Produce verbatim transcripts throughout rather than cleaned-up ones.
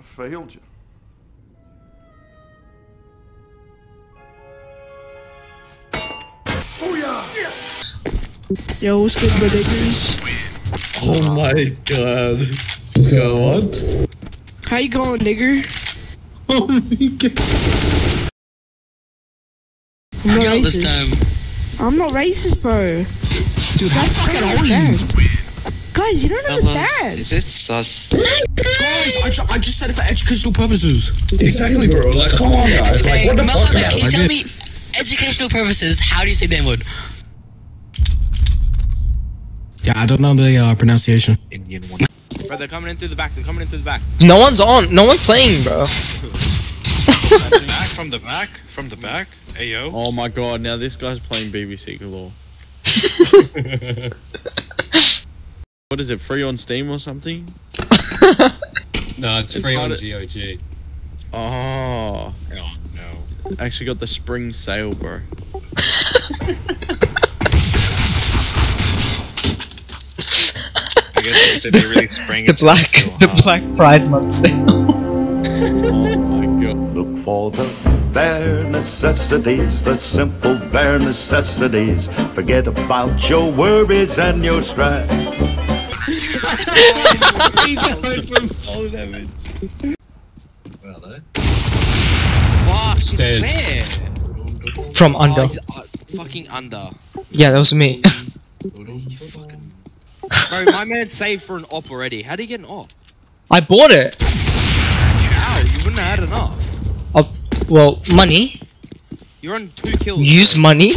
I failed you. Oh yeah! Yo, what's good, my niggas? Oh my god. What's going on? How you going, nigger? Oh my god. I'm not Yo, this racist. time. I'm not racist, bro. Dude, how That's fucking not old are you? understand. Guys, you don't understand. Is it sus? Guys, I, ju I just said it for educational purposes. Exactly, bro. Like, come on, guys. Like, Hey, what the Mama, fuck? can you tell me, educational purposes, how do you say the N-word? Yeah, I don't know the uh, pronunciation. Indian one. Bro, they're coming in through the back. They're coming in through the back. No one's on. No one's playing, bro. Back from the back, from the back. Hey yo. Oh my god! Now this guy's playing B B C galore. What is it? Free on Steam or something? No, it's, It's free on part of- G O G. Oh, Oh no. actually got the spring sale, bro. I guess they they really sprang The into black, it too, the huh? Black Pride Month sale. Oh my god. Look for the bare necessities, the simple bare necessities. Forget about your worries and your strife. He died from fall damage. Well, there. Fuck, it's Stairs. fair. From Oh, under. he's, uh, fucking under. Yeah, that was me. You fucking. Bro, my man saved for an op already. How'd he get an op? I bought it. How? You wouldn't have had enough. Uh, well, money. You're on two kills. Use bro. money.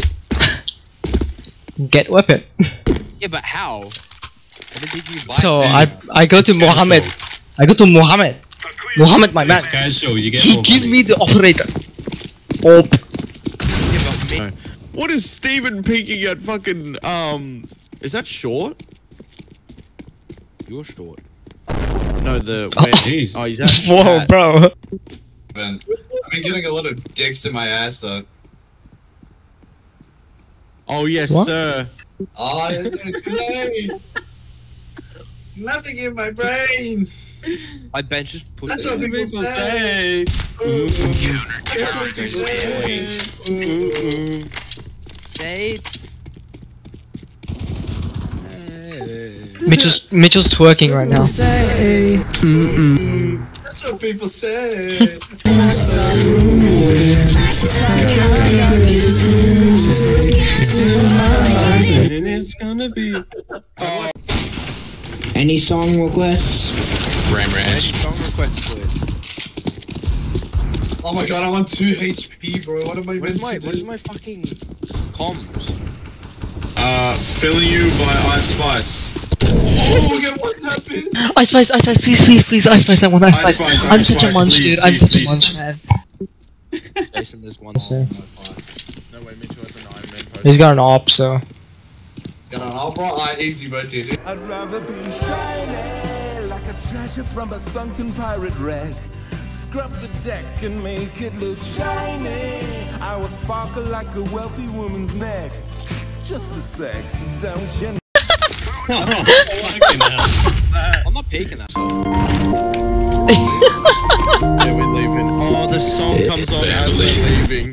Get weapon. Yeah, but how? What did you buy? So Sam? I I go to It's Mohammed. I go to Mohammed. Mohammed, my man. It's casual. You get He more give money. me the operator. Op. Yeah, but me- What is Steven peeking at fucking, um, is that short? You're short. No, the, where, Jeez. oh, he's at Whoa, at- bro. Man, I've been getting a lot of dicks in my ass though. Oh, yes, What? sir. Oh, today. Nothing in my brain. I bench just push That's it. what people say. Ooh. That's what people say. Dates. Mitchell's Mitchell's twerking right now. Say, That's what people say. And it's gonna be. any song requests? Ram Rash. Song request, please. Oh my god, I'm on two H P, bro. What am I Where's meant my, to do? where's my fucking comms? Uh, filling you by Ice Spice. Oh, look at what happened. Ice Spice, Ice Spice, please, please, please, Ice Spice, I want Ice Ice Spice. Spice, I'm Ice such a Spice, munch, please, dude. I'm please, such a please. munch, man. Jason, there's one. Yes, sir. on my phone. No way, Mitchell has an Iron Man post. He's got an op, so. It's got an all bro. Ah, easy, bro, dude. I'd rather be shiny like a treasure from a sunken pirate wreck. Scrub the deck and make it look shiny. I will sparkle like a wealthy woman's neck. Just a sec, don't you know? I'm not peeking that song. Yeah, we're leaving. Oh, the song comes on as we're leaving.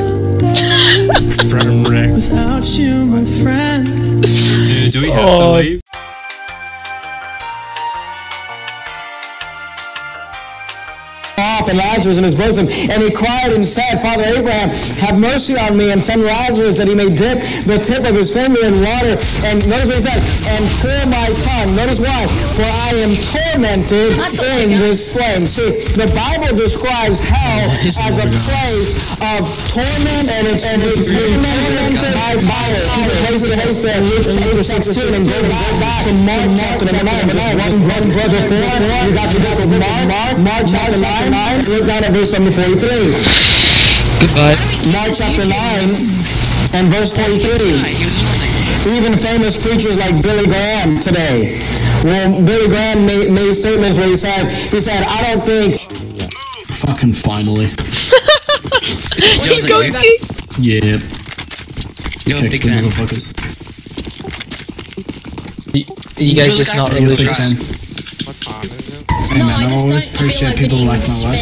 From Rick. Without you, my friend. Dude, do we have Oh. to leave? And Lazarus in his bosom, and he cried and said, Father Abraham, have mercy on me, and send Lazarus that he may dip the tip of his finger in water. And notice what he says, and cool my tongue. Notice why? For I am tormented in this flame. See, the Bible describes hell as a place of torment, and it's, and it's tormented by fire. Place to place there in Luke chapter sixteen, and go back to Mark chapter nine. Just one, one brother before, you got the book of Mark, Mark chapter nine. Look down at verse number forty-three. Goodbye. Mark chapter nine and verse forty-three. Even famous preachers like Billy Graham today. Well, Billy Graham made, made statements where he said, he said, I don't think... Fucking finally. He's going big. Yeah. Yo, big fan. Motherfuckers. You, you guys just not really Big fan. What time is it? Hey man, I always appreciate people like my life.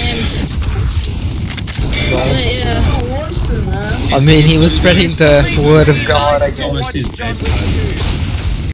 I mean, he was spreading the word of God, I It's almost guess. his bedtime.